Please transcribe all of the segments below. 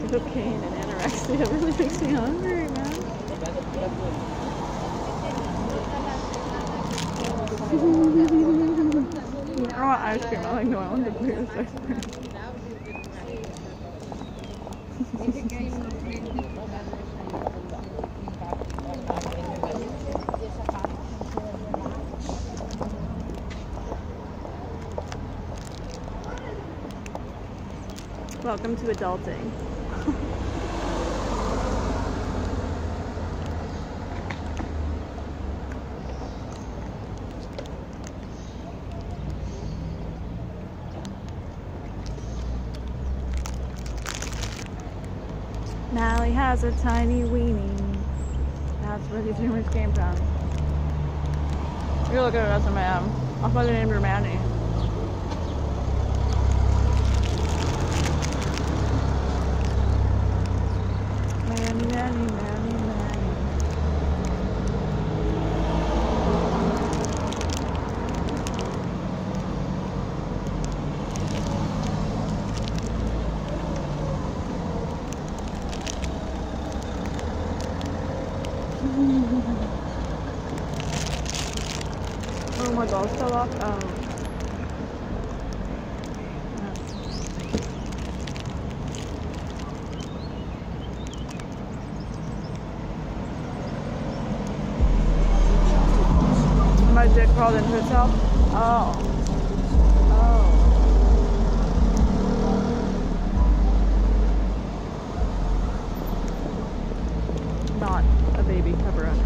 cocaine and anorexia really makes me hungry, man. I want ice cream. I like New Orleans ice cream. Welcome to adulting. Mally has a tiny weenie. That's where these rumors came from. You look at her resume. I'll probably name her Manny. Manny, Manny, Manny, Manny. Oh, my ball's fell off. Oh. My dick crawled into itself? Oh. Oh. Not a baby pepperoni.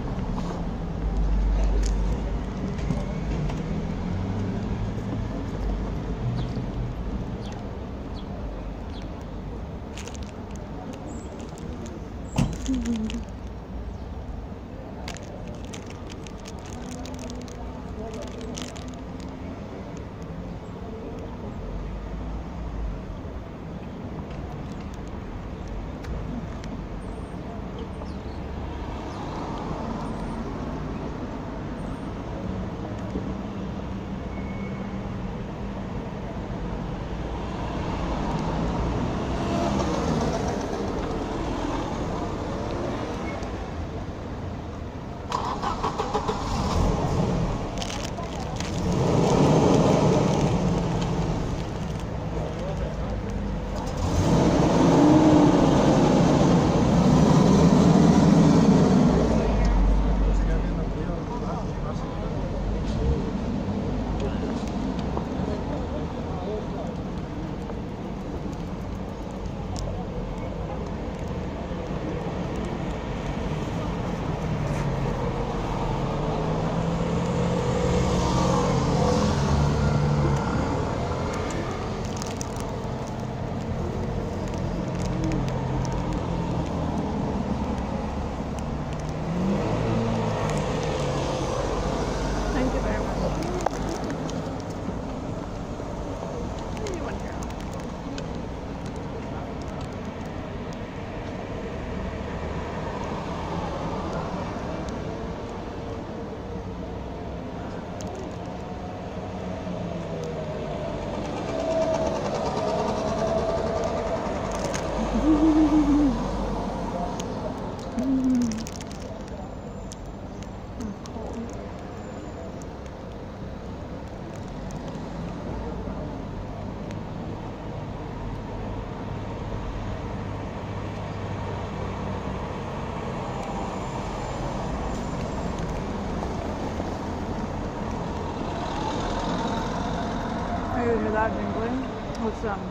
You hear that jingling? What's a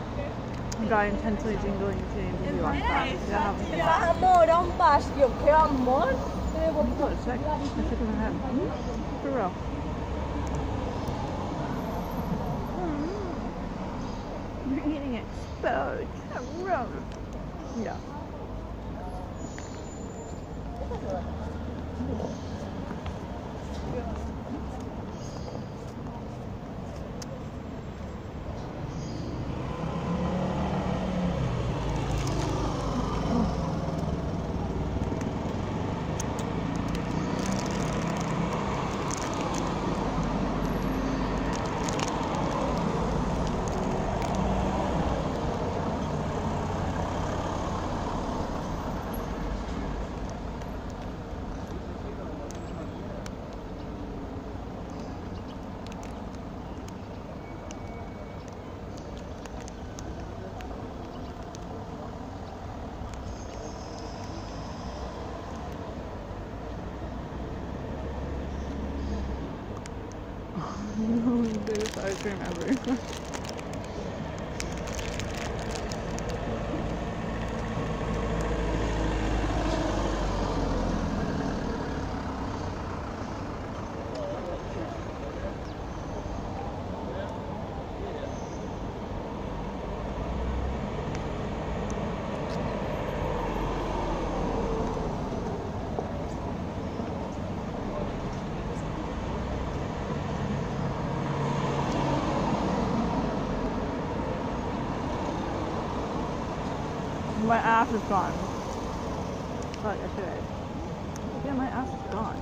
guy intensely jingling to you like that? Yeah. Amor, dá baixo que eu quero amor. Eu vou Oh, it's like a chicken in the head. For real. You're eating exposed. Yeah. Biggest ice cream ever. My ass is gone. Like yesterday. Yeah, my ass is gone.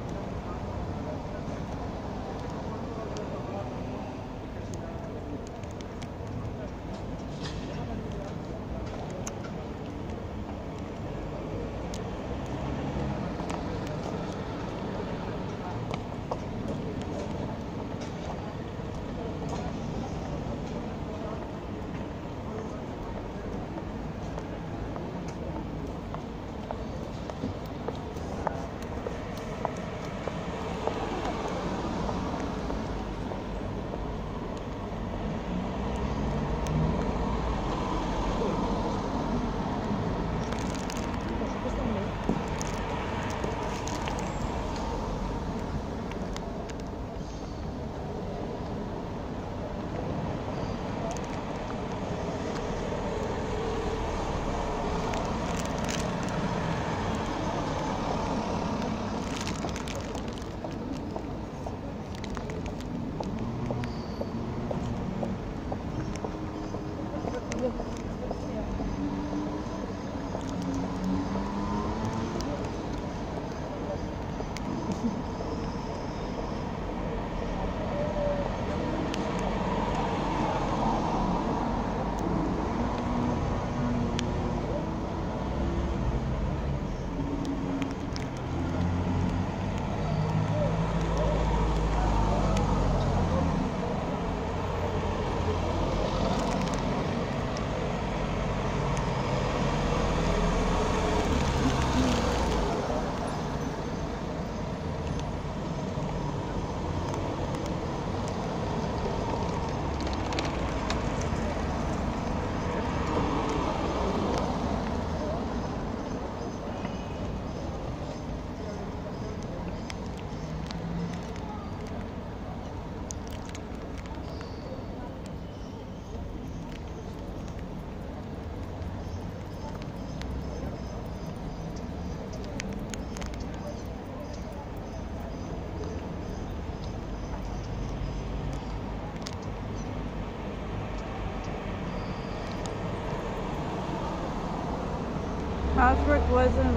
Hasbrook wasn't.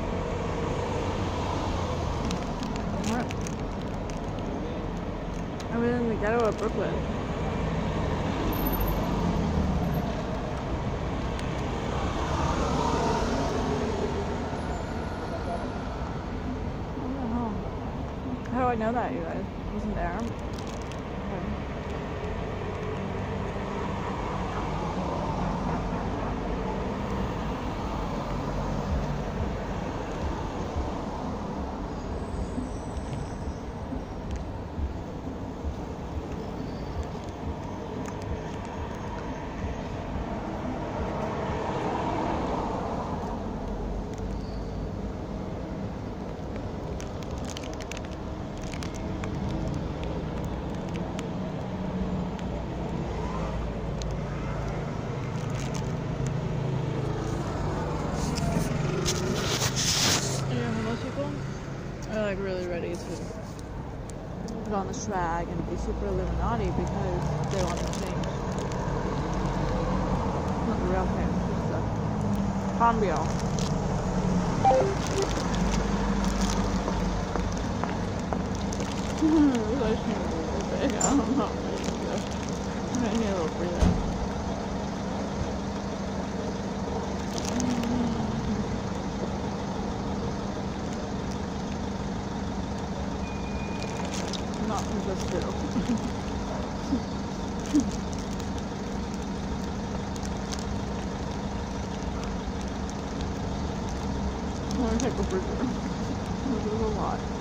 What? I was in the ghetto of Brooklyn. I don't know. How do I know that, you guys? I wasn't there. Okay. Like really ready to put on the swag and be super Illuminati because they want to change. Not the real thing, it's the cambio. This ice cream is really big. I'm not ready to go. I need a little breather. Not from just two. I want to take a breather. This is a lot.